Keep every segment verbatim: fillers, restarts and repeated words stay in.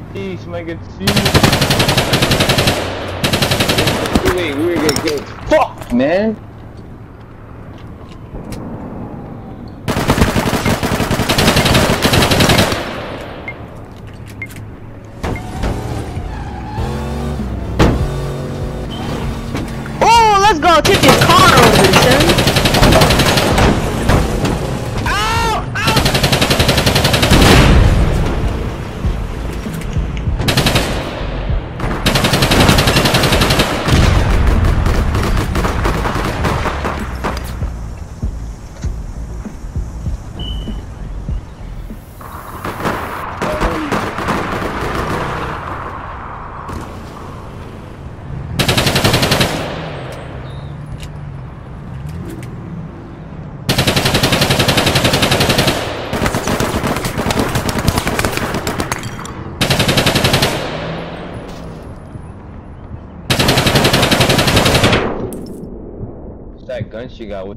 Peace, make it see. Wait, we're gonna get fucked, man. Oh, let's go tip your car over, son. That gun she got with.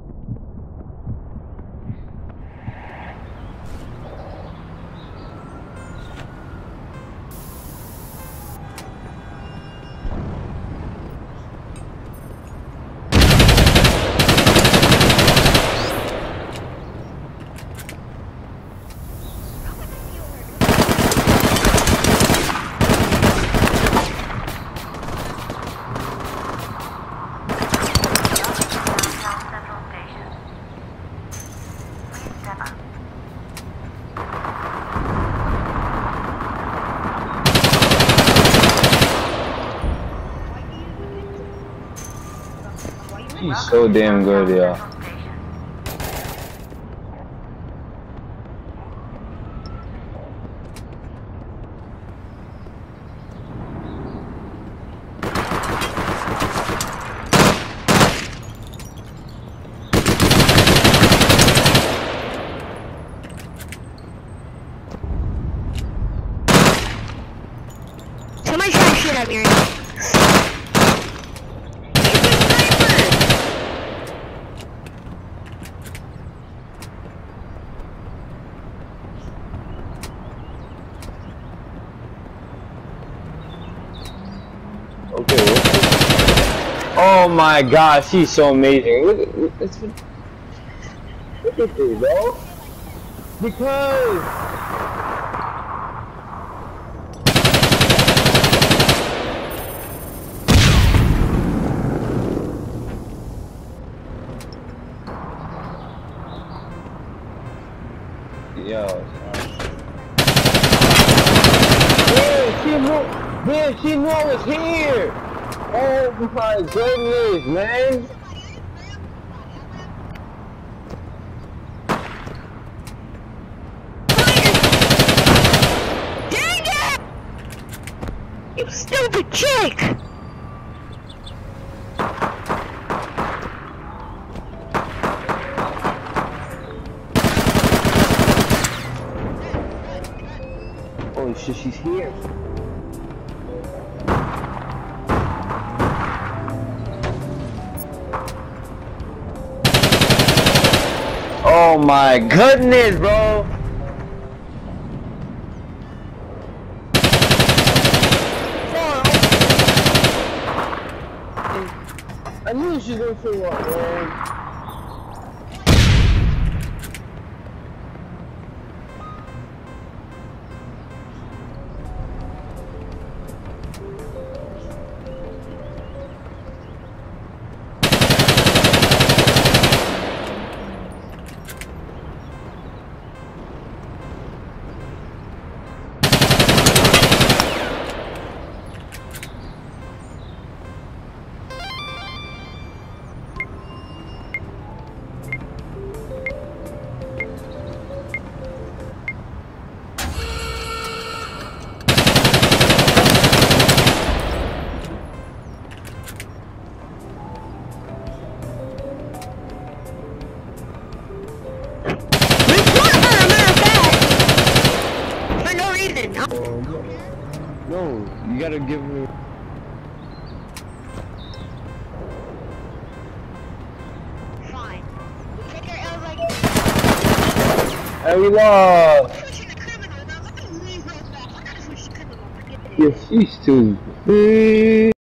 He's so damn good, yeah. Somebody shot shit at me right now. Okay, what's this? Oh my gosh, she's so amazing. Look at look, look, look at this, bro. Because yo, yeah, she knew. Man, she knew I was here! Oh my goodness, man! Dang it! You stupid chick! Holy shit, she's here! Oh my goodness, bro! I knew she was gonna show up, man. No, you gotta give me. Fine. We take our L's like. And we lost. Pushing the criminal. Now let me leave real fast. I gotta switch the criminal. Yes, she's too big.